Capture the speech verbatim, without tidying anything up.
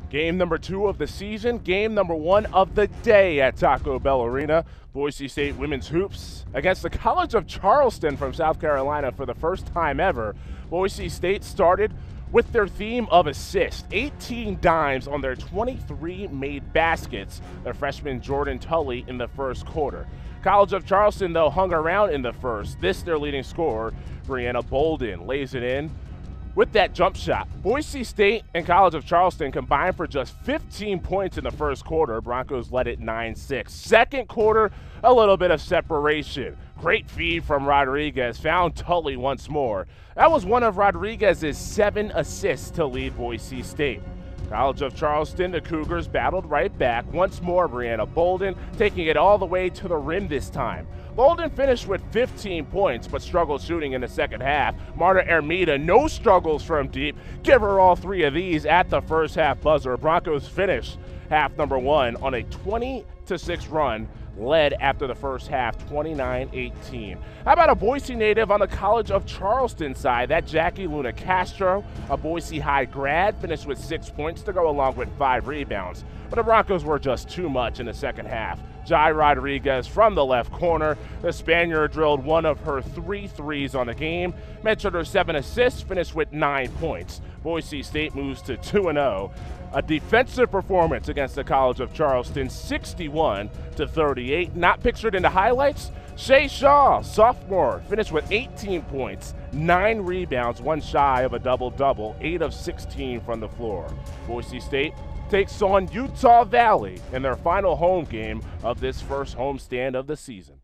Game number two of the season, game number one of the day at Taco Bell Arena. Boise State women's hoops against the College of Charleston from South Carolina for the first time ever. Boise State started with their theme of assists, eighteen dimes on their twenty-three made baskets, their freshman Jordan Tully in the first quarter. College of Charleston, though, hung around in the first. This, their leading scorer, Brianna Bolden, lays it in with that jump shot. Boise State and College of Charleston combined for just fifteen points in the first quarter. Broncos led it nine six. Second quarter, a little bit of separation. Great feed from Rodriguez, found Tully once more. That was one of Rodriguez's seven assists to lead Boise State. College of Charleston, the Cougars battled right back. Once more, Brianna Bolden taking it all the way to the rim this time. Bolden finished with fifteen points, but struggled shooting in the second half. Marta Ermida, no struggles from deep. Give her all three of these at the first half buzzer. Broncos finish half number one on a twenty to six run, led after the first half, twenty-nine eighteen. How about a Boise native on the College of Charleston side? That Jackie Luna Castro, a Boise High grad, finished with six points to go along with five rebounds. But the Broncos were just too much in the second half. Jai Rodriguez from the left corner. The Spaniard drilled one of her three threes on the game. Mentioned her seven assists, finished with nine points. Boise State moves to two and oh. A defensive performance against the College of Charleston, sixty-one to thirty-eight. Not pictured in the highlights, Shalen Shaw, sophomore, finished with eighteen points, nine rebounds, one shy of a double-double, eight of sixteen from the floor. Boise State takes on Utah Valley in their final home game of this first homestand of the season.